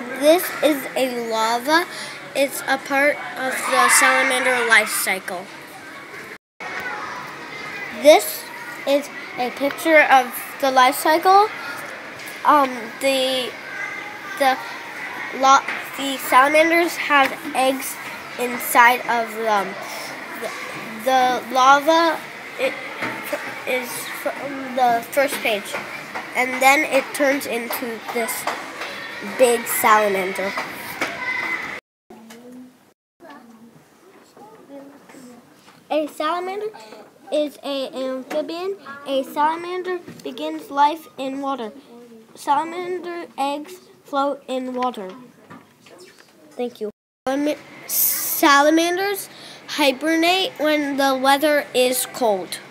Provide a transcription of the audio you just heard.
This is a lava. It's a part of the salamander life cycle. This is a picture of the life cycle. The salamanders have eggs inside of them. The lava is from the first page, and then it turns into this big salamander. A salamander is an amphibian. A salamander begins life in water. Salamander eggs float in water. Thank you. Salamanders hibernate when the weather is cold.